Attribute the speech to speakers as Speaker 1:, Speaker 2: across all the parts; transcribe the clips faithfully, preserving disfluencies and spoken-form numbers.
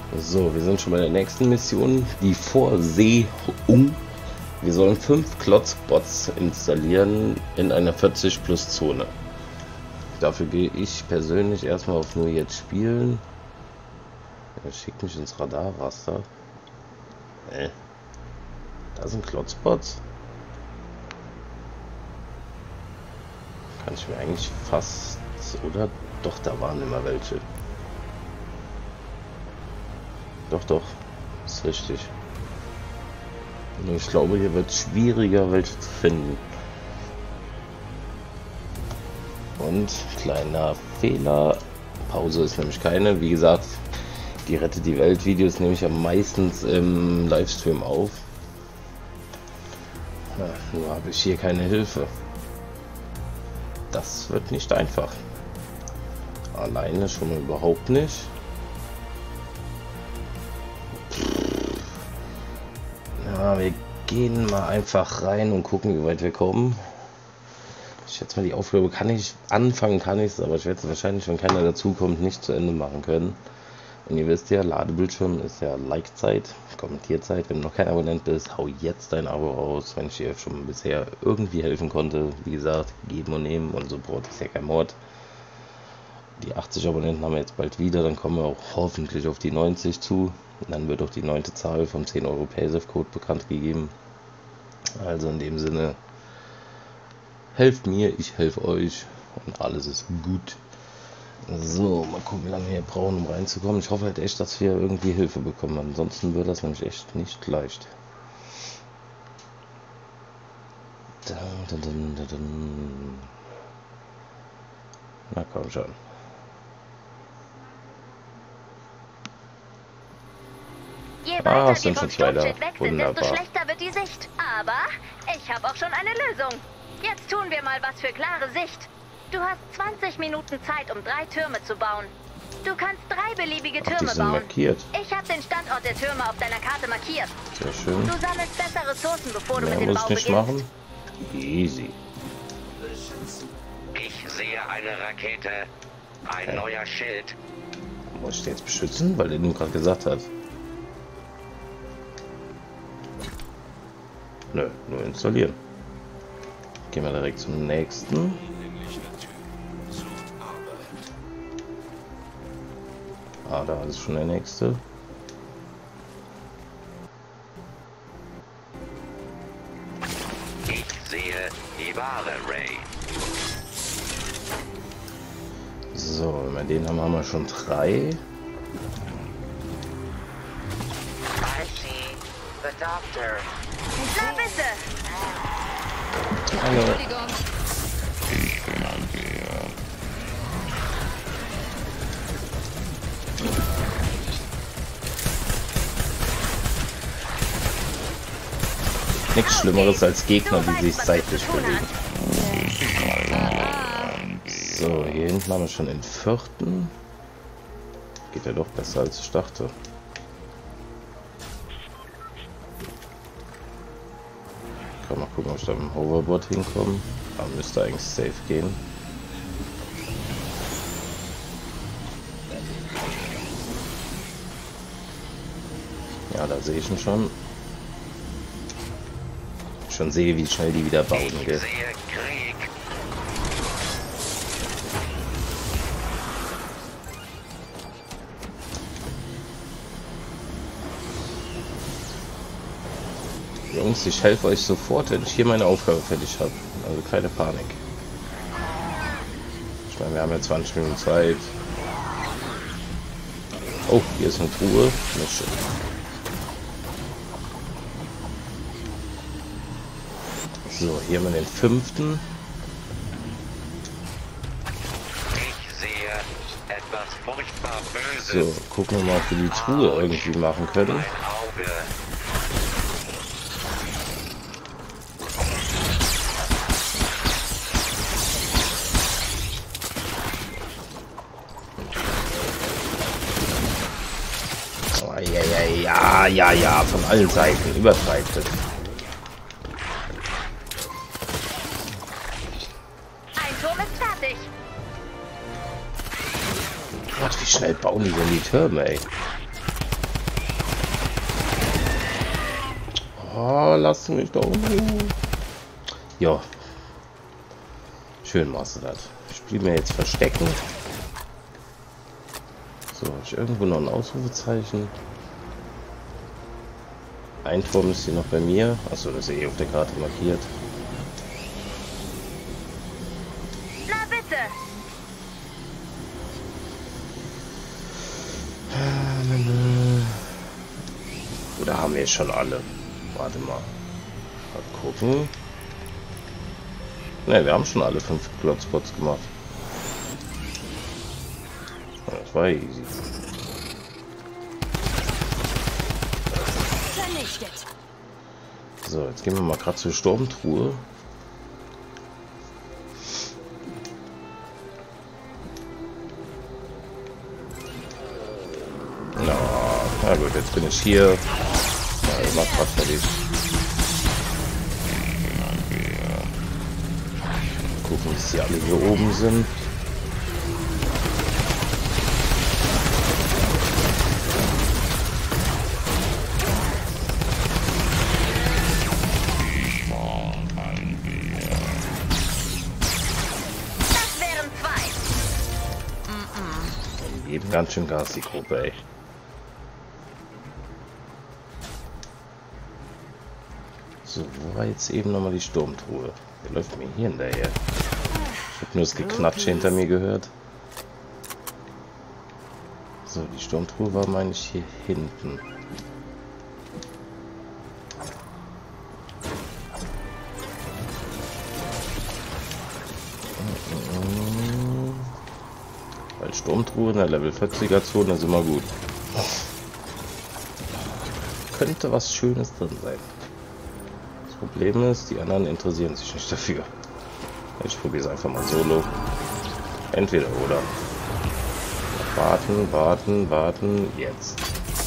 Speaker 1: So, wir sind schon bei der nächsten Mission, die Vorsehung. Wir sollen fünf Klotzbots installieren in einer vierzig plus Zone. Dafür gehe ich persönlich erstmal auf nur jetzt spielen. Er schickt mich ins Radarraster. Äh, da sind Klotzbots. Kann ich mir eigentlich fast... Oder? Doch, da waren immer welche. Doch, doch. Ist richtig. Nur ich glaube, hier wird es schwieriger, welche zu finden. Und kleiner Fehler. Pause ist nämlich keine. Wie gesagt, die Rette die Welt Videos nehme ich ja meistens im Livestream auf. Ja, nur habe ich hier keine Hilfe. Das wird nicht einfach. Alleine schon mal überhaupt nicht. Ja, wir gehen mal einfach rein und gucken, wie weit wir kommen. Ich schätze mal, die Aufgabe kann ich anfangen, kann ich es, aber ich werde es wahrscheinlich, wenn keiner dazu kommt, nicht zu Ende machen können. Und ihr wisst ja, Ladebildschirm ist ja Like-Zeit, Kommentierzeit. Wenn du noch kein Abonnent bist, hau jetzt dein Abo raus, wenn ich dir schon bisher irgendwie helfen konnte. Wie gesagt, geben und nehmen und Support ist ja kein Mord. Die achtzig Abonnenten haben wir jetzt bald wieder, dann kommen wir auch hoffentlich auf die neunzig zu. Und dann wird auch die neunte Zahl vom zehn Euro Paysafe-Code bekannt gegeben. Also in dem Sinne, helft mir, ich helfe euch und alles ist gut. So, mal gucken, wie lange wir hier brauchen, um reinzukommen. Ich hoffe halt echt, dass wir irgendwie Hilfe bekommen. Ansonsten wird das nämlich echt nicht leicht. Da, da, da, da, da. Na komm schon.
Speaker 2: Je
Speaker 1: Ah,
Speaker 2: weiter
Speaker 1: es sind
Speaker 2: die
Speaker 1: schon
Speaker 2: vom
Speaker 1: zwei da.
Speaker 2: Sturmjet weg sind, desto
Speaker 1: Wunderbar.
Speaker 2: schlechter wird die Sicht. Aber ich habe auch schon eine Lösung. Jetzt tun wir mal was für klare Sicht. Du hast zwanzig Minuten Zeit, um drei Türme zu bauen. Du kannst drei beliebige
Speaker 1: Ach, die
Speaker 2: Türme
Speaker 1: sind
Speaker 2: bauen.
Speaker 1: markiert.
Speaker 2: Ich habe den Standort der Türme auf deiner Karte markiert.
Speaker 1: Sehr schön.
Speaker 2: Du sammelst bessere Ressourcen, bevor du
Speaker 1: Mehr
Speaker 2: mit dem
Speaker 1: muss
Speaker 2: Bau
Speaker 1: ich nicht
Speaker 2: beginnst.
Speaker 1: machen. Easy.
Speaker 3: Ich sehe eine Rakete. Ein
Speaker 1: Okay.
Speaker 3: neuer Schild.
Speaker 1: Muss ich den jetzt beschützen, weil der nur gerade gesagt hat? Nö, nur installieren. Gehen wir direkt zum nächsten. Ah, da ist schon der nächste.
Speaker 3: Ich sehe die wahre Ray.
Speaker 1: So, wenn wir den haben, haben wir schon drei.
Speaker 4: I see the doctor.
Speaker 2: Na bitte.
Speaker 1: Hallo. Nichts Schlimmeres als Gegner, die sich seitlich bewegen. So, hier hinten haben wir schon den vierten. Geht ja doch besser, als ich dachte. Kann mal gucken, ob ich da mit dem Hoverboard hinkomme. Aber müsste eigentlich safe gehen. Ja, da sehe ich ihn schon. Schon sehe, wie schnell die wieder bauen,
Speaker 3: Ich
Speaker 1: gell?
Speaker 3: sehe Krieg.
Speaker 1: Jungs, ich helfe euch sofort, wenn ich hier meine Aufgabe fertig habe. Also keine Panik. Ich meine, wir haben ja zwanzig Minuten Zeit. Oh, hier ist eine Truhe. Nicht schön. So, hier haben wir den fünften.
Speaker 3: Ich sehe etwas furchtbar
Speaker 1: So,
Speaker 3: Böses.
Speaker 1: gucken wir mal, ob wir die Truhe irgendwie machen können.
Speaker 3: Mein Auge.
Speaker 1: Oh, ja, ja, ja, ja, ja, von allen Seiten. Übertreibt es.
Speaker 2: Ein Turm ist fertig.
Speaker 1: Gott, wie schnell bauen die denn die Türme, ey? Oh, lass mich doch. Ja. Schön machst du das. Ich spiele mir jetzt Verstecken. So, habe ich irgendwo noch ein Ausrufezeichen. Ein Turm ist hier noch bei mir. Achso, das ist eh auf der Karte markiert.
Speaker 2: Na bitte.
Speaker 1: Oder haben wir schon alle? Warte mal. Mal gucken. Ne, wir haben schon alle fünf Plotspots gemacht. Das war easy.
Speaker 2: Vernichtet.
Speaker 1: So, jetzt gehen wir mal gerade zur Sturmtruhe. Na, na gut, jetzt bin ich hier. Ja, ich mach grad fertig. Gucken, dass die alle hier oben sind.
Speaker 2: Das wären zwei.
Speaker 1: Die geben ganz schön Gas, die Gruppe, ey. So, wo war jetzt eben nochmal die Sturmtruhe? Wer läuft mir hier hinterher? Ich habe nur das Geknatsch hinter mir gehört. So, die Sturmtruhe war, meine ich, hier hinten. Weil Sturmtruhe in der Level vierziger Zone ist immer gut. Könnte was Schönes drin sein. Das Problem ist, die anderen interessieren sich nicht dafür. Ich probiere es einfach mal solo. Entweder oder. Warten, warten, warten. Jetzt.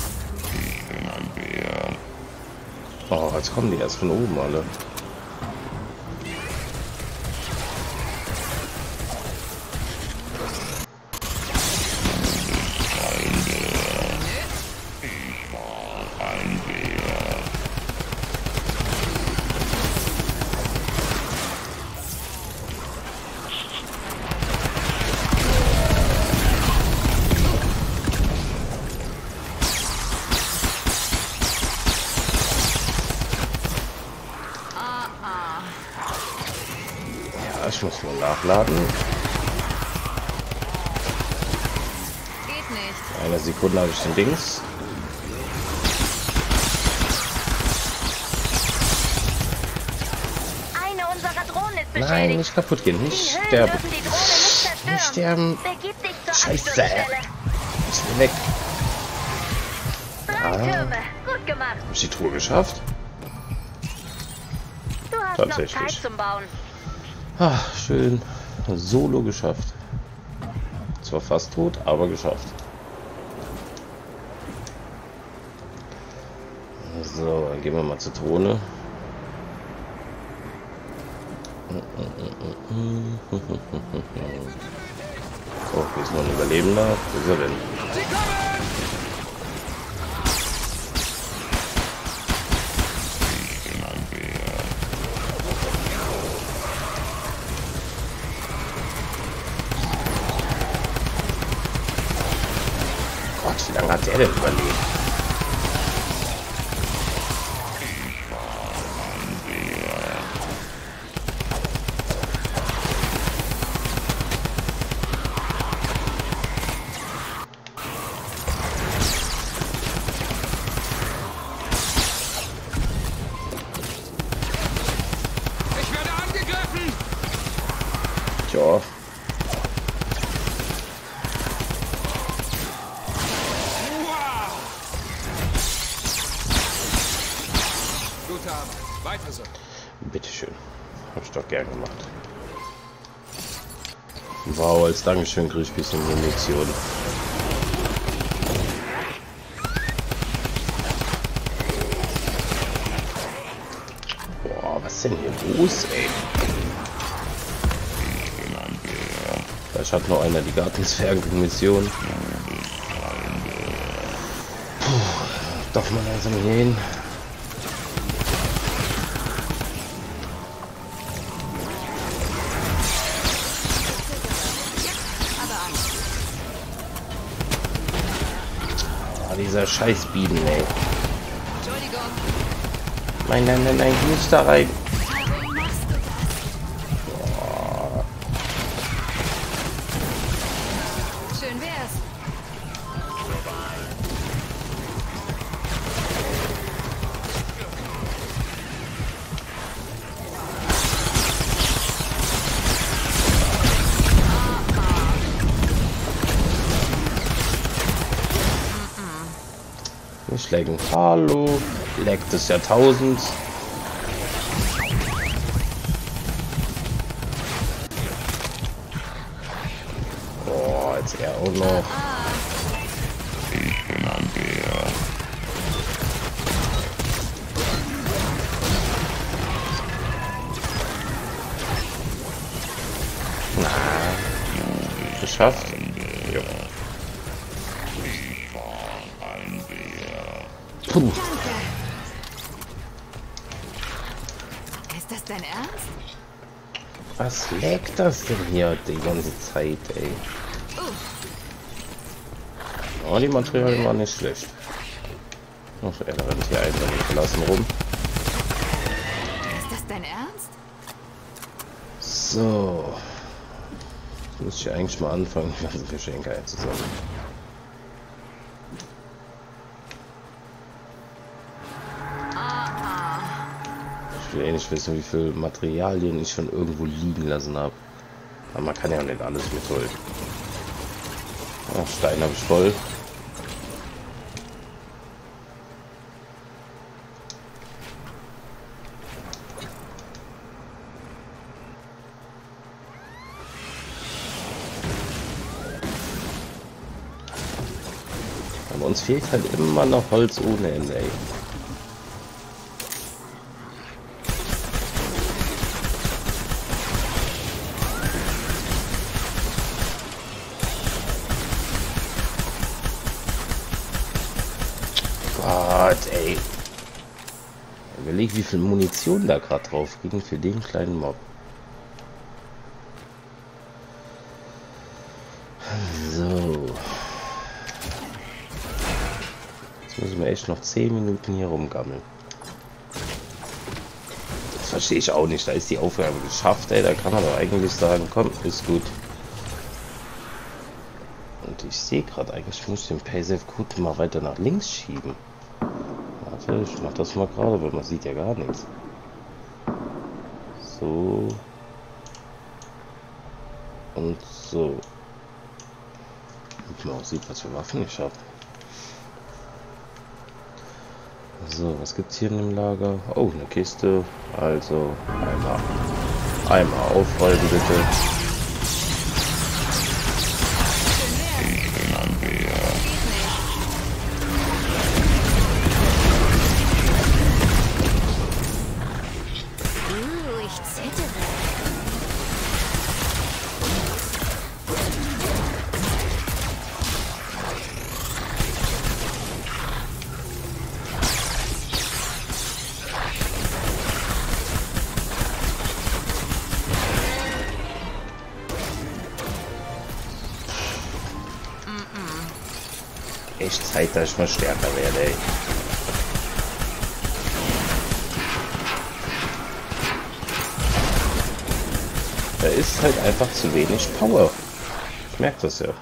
Speaker 1: Oh, jetzt kommen die erst von oben alle. Ich muss mal nachladen.
Speaker 2: Geht nicht.
Speaker 1: Eine Sekunde habe ich den Dings.
Speaker 2: Eine unserer Drohnen ist beschädigt.
Speaker 1: Nein, nicht kaputt gehen. Nicht
Speaker 2: Die Hüllen
Speaker 1: sterben.
Speaker 2: dürfen die Drohne nicht zerstören.
Speaker 1: Nicht sterben.
Speaker 2: Begib dich zur
Speaker 1: Scheiße.
Speaker 2: Absturzstelle.
Speaker 1: Ich bin weg.
Speaker 2: Drei
Speaker 1: Ah.
Speaker 2: Türme. Gut gemacht.
Speaker 1: Habe ich die Truhe geschafft?
Speaker 2: Du hast noch
Speaker 1: Tatsächlich.
Speaker 2: Zeit zum Bauen.
Speaker 1: Ach, schön. Solo geschafft. Zwar fast tot, aber geschafft. So, dann gehen wir mal zur Drohne. So, hier ist noch ein Überlebender. Wo ist er denn? Gott, wie lange hat der denn überlebt?
Speaker 5: Ich werde angegriffen!
Speaker 1: Tja.
Speaker 5: Gute Arbeit. Weiter so.
Speaker 1: Bitteschön. Hab ich doch gern gemacht. Wow, als Dankeschön krieg ich ein bisschen Munition. Boah, was ist denn hier los, ey? Vielleicht hat noch einer die Gartenzwergen-Mission. Puh, darf man langsam hier hin? Ah, dieser scheiß Bienen, ey.
Speaker 6: Entschuldigung.
Speaker 1: Nein, nein, nein, nein, nicht da rein.
Speaker 6: Warum machst du das?
Speaker 1: Boah.
Speaker 6: Schön wär's.
Speaker 1: Nicht lecken. Hallo. Leck des Jahrtausends. Oh, jetzt er auch noch. Ich bin ein Bär. Na, geschafft. Ja. Puh.
Speaker 6: Danke. Ist das dein Ernst?
Speaker 1: Was leckt das denn hier die ganze Zeit, ey? Oh, die Materialien waren nicht schlecht. Ach, er rennt hier einfach nicht verlassen rum.
Speaker 6: Ist das dein Ernst?
Speaker 1: So. Jetzt muss ich eigentlich mal anfangen, die ganzen Geschenke einzusammeln. Ich will eh nicht wissen, wie viel Materialien ich schon irgendwo liegen lassen habe. Aber man kann ja nicht alles mitholen. Ja, Stein habe ich voll. Aber uns fehlt halt immer noch Holz ohne Ende, ey. Gott, ey. Überleg, wie viel Munition da gerade drauf ging für den kleinen Mob. So. Jetzt müssen wir echt noch zehn Minuten hier rumgammeln. Das verstehe ich auch nicht. Da ist die Aufgabe geschafft, ey. Da kann man doch eigentlich sagen, komm, ist gut. Und ich sehe gerade eigentlich, ich muss den Paysafe gut mal weiter nach links schieben. Warte, ich mach das mal gerade, weil man sieht ja gar nichts. So. Und so. Damit man auch sieht, was für Waffen ich habe. So, was gibt's hier in dem Lager? Oh, eine Kiste. Also einmal, einmal aufrollen bitte. Echt Zeit, dass ich mal stärker werde, ey. Da ist halt einfach zu wenig Power. Ich merke das ja.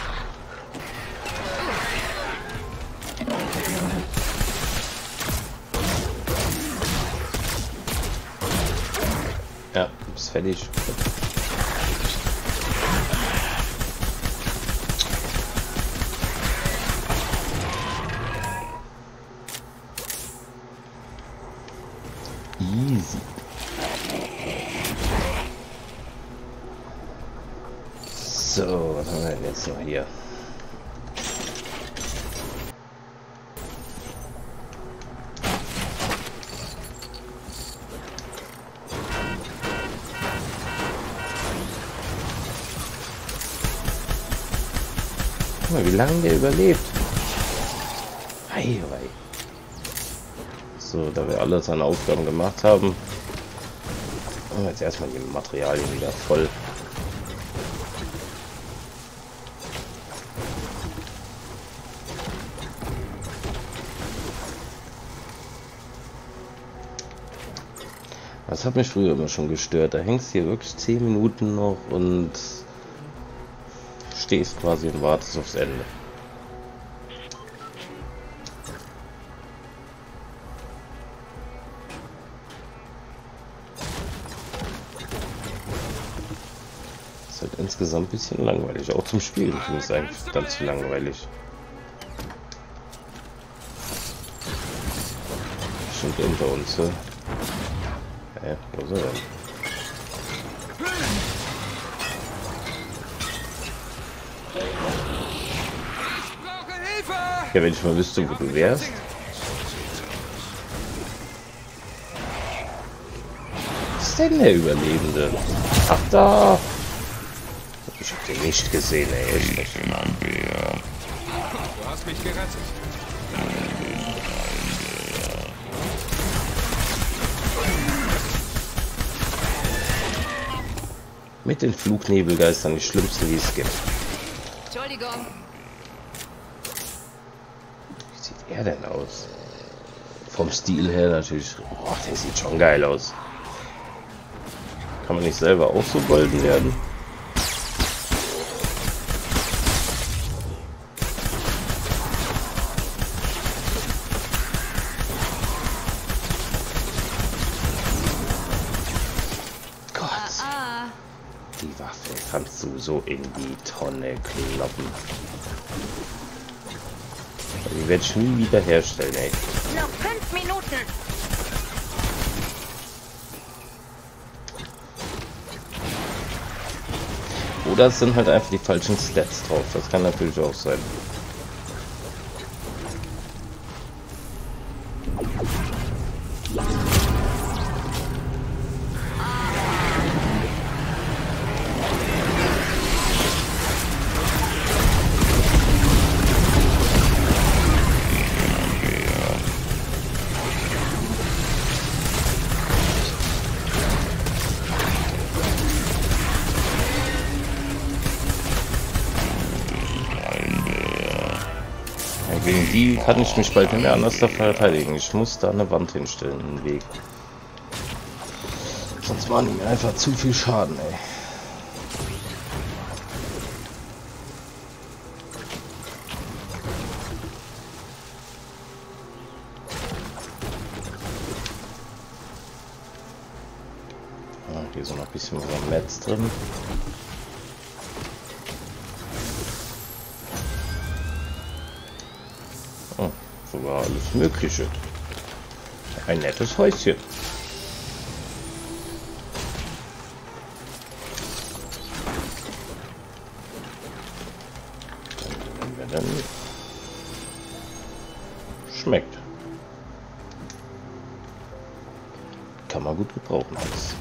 Speaker 1: Ja, ist fertig. Easy. So, was haben wir denn jetzt noch hier? Guck mal, wie lange der überlebt. Ei, ei. So, da wir alle seine Aufgaben gemacht haben, machen wir jetzt erstmal die Materialien wieder voll. Das hat mich früher immer schon gestört. Da hängst du hier wirklich zehn Minuten noch und stehst quasi und wartest aufs Ende. Ist halt insgesamt ein bisschen langweilig. Auch zum Spielen finde ich es eigentlich dann zu langweilig. Stimmt unter uns, ja? Hä? Wo ist er denn? Ja, wenn ich mal wüsste, wo du wärst. Was ist denn der Überlebende? Ach, da! Ich hab den nicht gesehen, ey. Echt nicht.
Speaker 5: Du hast mich gerettet.
Speaker 1: Mit den Flugnebelgeistern die schlimmsten, die es gibt.
Speaker 6: Entschuldigung.
Speaker 1: Wie sieht er denn aus? Vom Stil her natürlich. Boah, der sieht schon geil aus. Kann man nicht selber auch so golden werden? Die Waffe kannst du so in die Tonne kloppen. Die werde ich nie wieder herstellen, ey.
Speaker 2: Noch fünf Minuten.
Speaker 1: Oder es sind halt einfach die falschen Stats drauf. Das kann natürlich auch sein. Gegen die kann ich mich bald nicht mehr anders verteidigen. Ich muss da eine Wand hinstellen im Weg. Sonst machen die mir einfach zu viel Schaden, ey. Ah, hier ist noch ein bisschen was am Netz drin. Oh, sogar alles Mögliche. Ein nettes Häuschen. Dann, dann, dann schmeckt. Kann man gut gebrauchen. Alles.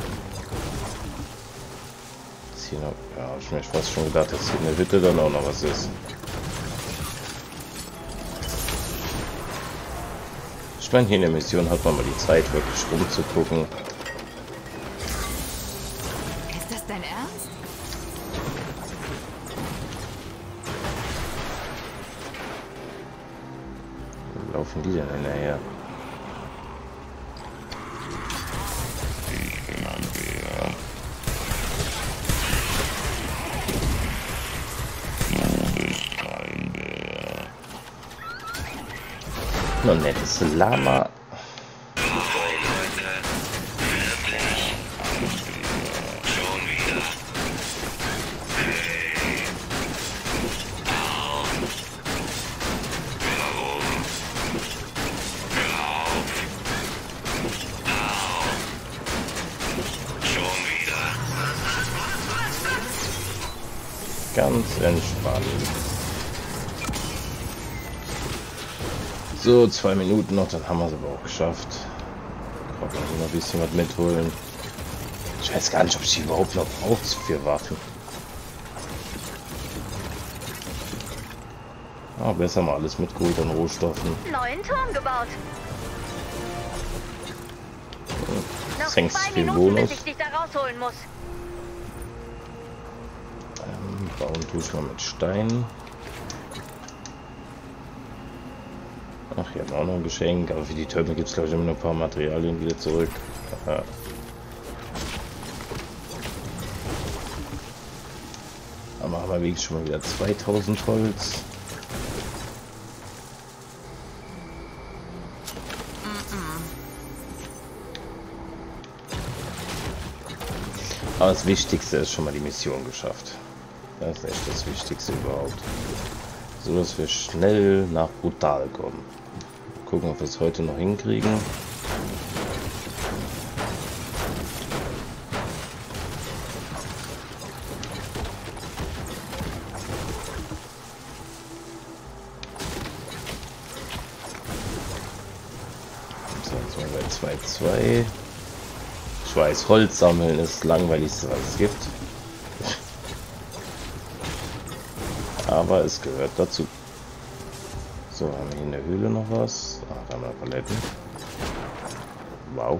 Speaker 1: Ist hier noch, ja, ich mir fast schon gedacht, dass hier in der Hütte dann auch noch was ist. Ich meine, hier in der Mission hat man mal die Zeit, wirklich rumzugucken.
Speaker 6: Ist das dein Ernst?
Speaker 1: Wo laufen die denn hinterher? Noch ein nettes Lama. Ganz entspannt. So, zwei Minuten noch, dann haben wir es aber auch geschafft. Brauchen wir noch ein bisschen was mitholen. Ich weiß gar nicht, ob ich die überhaupt noch brauche für Waffen. Ah, besser mal alles mitgeholt an Rohstoffen.
Speaker 2: Neuen Turm gebaut. Noch
Speaker 1: Sengst
Speaker 2: zwei
Speaker 1: viel
Speaker 2: Minuten,
Speaker 1: Bonus.
Speaker 2: bis ich dich da rausholen muss.
Speaker 1: Ähm, bauen tue ich mal mit Stein. Ach, hier haben wir auch noch ein Geschenk, aber für die Türme gibt es glaube ich immer noch ein paar Materialien wieder zurück. Aha. Aber haben wir wenigstens schon mal wieder zweitausend Holz. Aber das Wichtigste ist schon mal die Mission geschafft. Das ist echt das Wichtigste überhaupt. So dass wir schnell nach Brutal kommen. Gucken, ob wir es heute noch hinkriegen. So, jetzt sind wir bei zwei Komma zwei. Ich weiß, Holz sammeln ist das langweiligste, was es gibt. Aber es gehört dazu. So, haben wir hier in der Höhle noch was? Ah, da haben wir Paletten. Wow.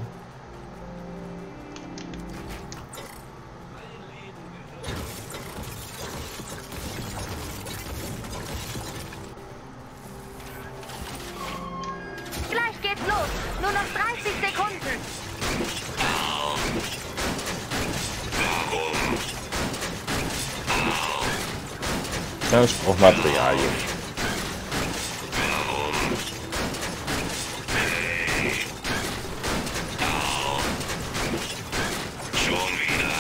Speaker 2: Gleich geht's los. Nur noch dreißig Sekunden.
Speaker 1: Ja, ich brauche Materialien.
Speaker 3: Schon wieder.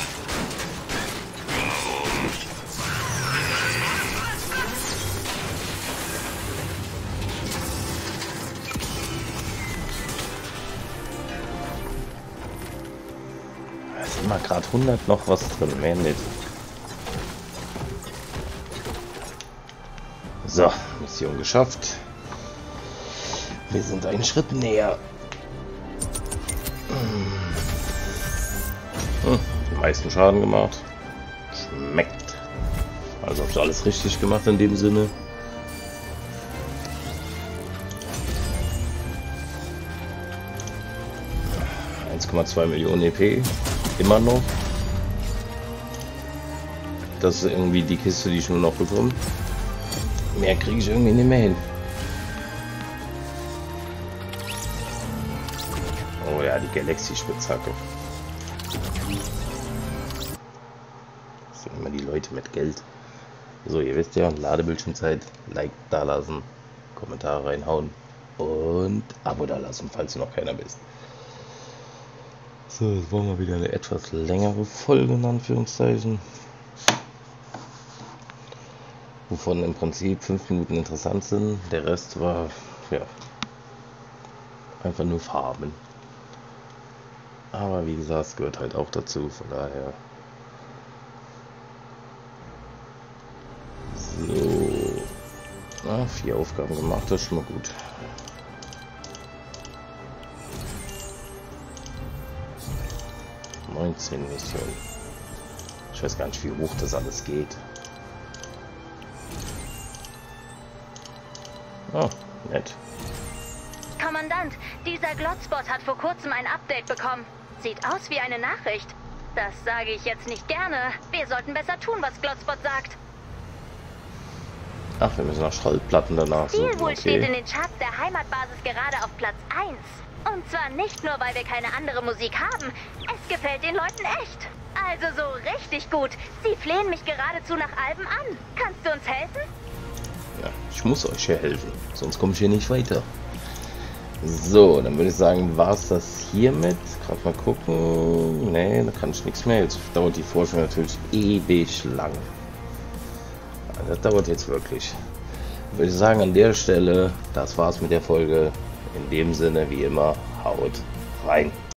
Speaker 1: Da sind wir gerade hundert noch was drin, mehr nicht. So, Mission geschafft. Wir sind einen Schritt näher. Hm, die meisten Schaden gemacht. Schmeckt. Also habe ich alles richtig gemacht in dem Sinne. eins Komma zwei Millionen E P. Immer noch. Das ist irgendwie die Kiste, die ich nur noch bekomme. Mehr kriege ich irgendwie nicht mehr hin. Oh ja, die Galaxy-Spitzhacke. Das sind immer die Leute mit Geld. So, ihr wisst ja, Ladebildschirmzeit, Like da lassen, Kommentare reinhauen und Abo da lassen, falls du noch keiner bist. So, jetzt wollen wir wieder eine etwas längere Folge in Anführungszeichen. Wovon im Prinzip fünf Minuten interessant sind. Der Rest war, ja, einfach nur Farben. Aber wie gesagt, es gehört halt auch dazu, von daher. So. Ah, vier Aufgaben gemacht, das ist schon mal gut. neunzehn Missionen. Ich weiß gar nicht, wie hoch das alles geht. Oh, nett.
Speaker 2: Kommandant, dieser Glotspot hat vor kurzem ein Update bekommen. Sieht aus wie eine Nachricht. Das sage ich jetzt nicht gerne. Wir sollten besser tun, was Glotspot sagt.
Speaker 1: Ach, wir müssen nach Schallplatten danach suchen.
Speaker 2: Steelwool
Speaker 1: Okay.
Speaker 2: steht in den Charts der Heimatbasis gerade auf Platz eins. Und zwar nicht nur, weil wir keine andere Musik haben. Es gefällt den Leuten echt. Also so richtig gut. Sie flehen mich geradezu nach Alben an. Kannst du uns helfen?
Speaker 1: Ja, ich muss euch hier helfen, sonst komme ich hier nicht weiter. So, dann würde ich sagen, war es das hiermit. Gerade mal gucken. Nee, da kann ich nichts mehr. Jetzt dauert die Forschung natürlich ewig lang. Das dauert jetzt wirklich. Würde ich sagen, an der Stelle, das war's mit der Folge. In dem Sinne, wie immer, haut rein.